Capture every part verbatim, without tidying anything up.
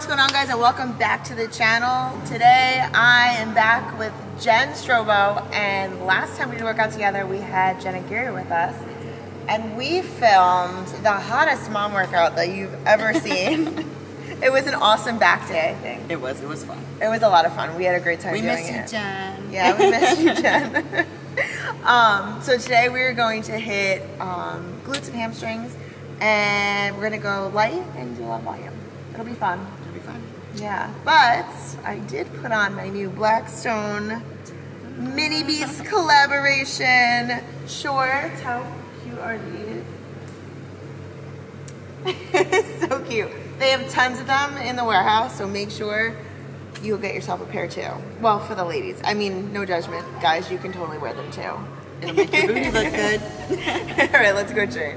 what's going on, guys, and welcome back to the channel. Today I am back with Jen Strobo, and last time we did work out together we had Jenna Geary with us, and we filmed the hottest mom workout that you've ever seen. It was an awesome back day, I think. It was, it was fun. It was a lot of fun. We had a great time we doing missed it. you, Jen. Yeah, we missed you, Jen. um, so today we're going to hit um, glutes and hamstrings, and we're going to go light and do a lot of volume. It'll be fun. It'll be fun. Yeah, but I did put on my new Blackstone Mini Beast collaboration shorts. How cute are these? So cute. They have tons of them in the warehouse, so make sure you'll get yourself a pair too. Well, for the ladies. I mean, no judgment. Guys, you can totally wear them too. It'll make your booty look good. All right, let's go train.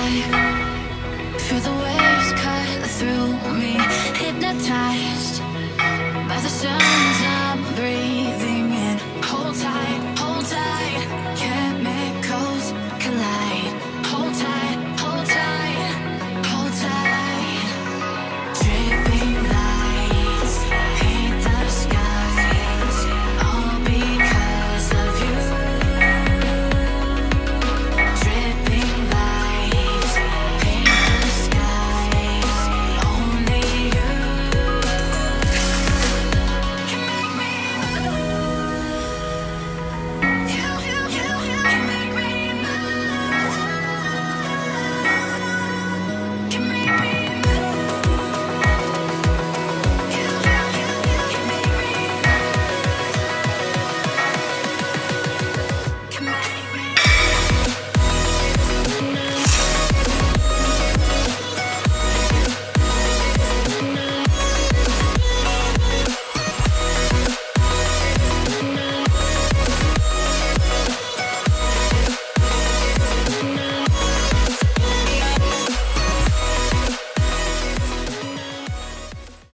high. Feel the waves cut through me, hypnotized by the sun's